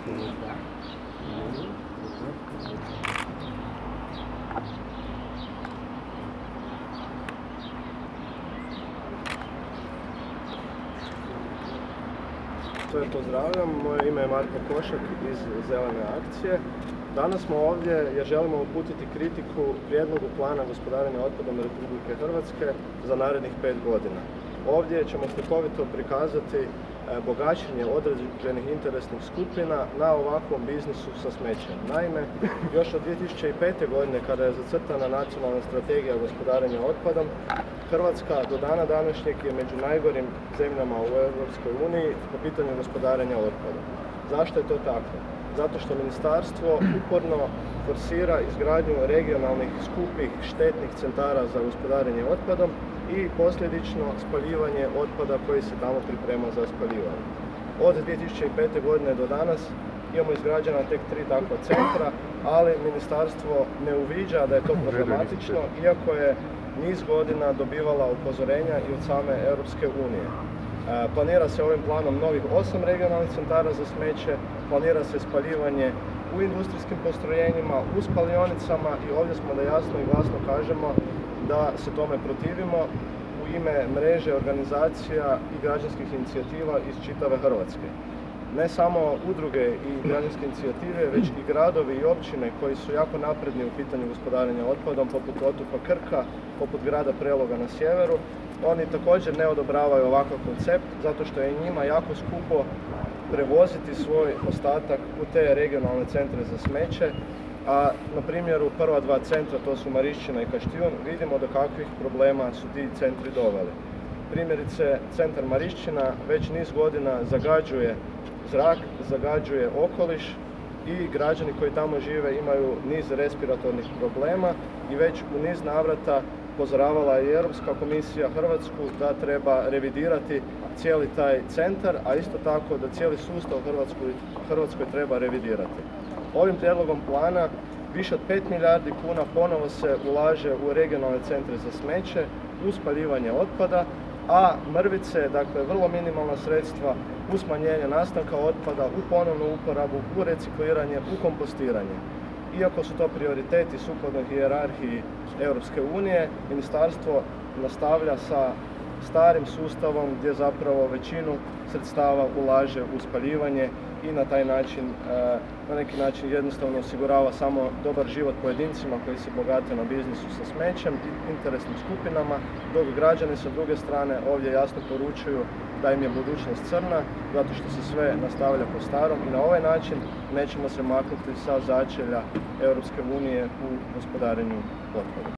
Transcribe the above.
Sve pozdravljam, moje ime je Matija iz Zelene akcije. Danas smo ovdje jer želimo uputiti kritiku prijedlogu plana gospodarenja otpadom Republike Hrvatske za narednih 5 godina. Ovdje ćemo slikovito prikazati bogaćenje određenih interesnih skupina na ovakvom biznisu sa smećem. Naime, još od 2005. godine kada je zacrtana nacionalna strategija gospodarenja otpadom, Hrvatska do dana današnjeg je među najgorim zemljama u Europskoj uniji po pitanju gospodarenja otpadom. Zašto je to tako? Zato što Ministarstvo uporno forsira izgradnju regionalnih, skupih, štetnih centara za gospodarenje otpadom i posljedično spaljivanje otpada koji se tamo priprema za spaljivanje. Od 2005. godine do danas imamo izgrađena tek 3 takva centra, ali Ministarstvo ne uviđa da je to problematično, iako je niz godina dobivala upozorenja i od same Europske unije. Planira se ovim planom novih 8 regionalnih centara za smeće, planira se spaljivanje u industrijskim postrojenjima, u spalionicama i ovdje smo da jasno i glasno kažemo da se tome protivimo u ime mreže organizacija i građanskih inicijativa iz čitave Hrvatske. Ne samo udruge i građanske inicijative, već i gradovi i općine koji su jako napredni u pitanju gospodarenja otpadom, poput otoka Krka, poput grada Preloga na sjeveru. Oni također ne odobravaju ovakav koncept zato što je njima jako skupo prevoziti svoj ostatak u te regionalne centre za smeće, a na primjeru prva 2 centra, to su Marišćina i Kaštijun, vidimo do kakvih problema su ti centri doveli. Primjerice, centar Marišćina već niz godina zagađuje zrak, zagađuje okoliš i građani koji tamo žive imaju niz respiratornih problema i već u niz navrata upozoravala je Europska komisija Hrvatsku da treba revidirati cijeli taj centar, a isto tako da cijeli sustav u Hrvatskoj treba revidirati. Ovim prijedlogom plana više od 5 milijardi kuna ponovo se ulaže u regionalne centre za smeće, u spaljivanje otpada, a mrvice, dakle vrlo minimalna sredstva u smanjenje nastanka otpada, u ponovnu uporabu, u recikliranje, u kompostiranje. Iako su to prioriteti sukladno hijerarhiji Europske unije, Ministarstvo nastavlja sa starim sustavom gdje zapravo većinu sredstava ulaže u spaljivanje i na taj način, na neki način jednostavno osigurava samo dobar život pojedincima koji se bogate na biznisu sa smećem i interesnim skupinama, dok građani sa druge strane ovdje jasno poručuju da im je budućnost crna, zato što se sve nastavlja po starom i na ovaj način nećemo se maknuti sa začelja Europske unije u gospodarenju otpadom.